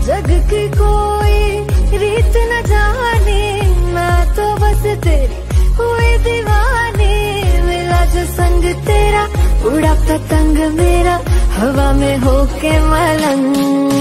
जग की कोई रीत न जाने, मैं तो बस तेरी हुई दीवानी। मिला जो संग तेरा, उड़ा पतंग मेरा, हवा में होके मलंग।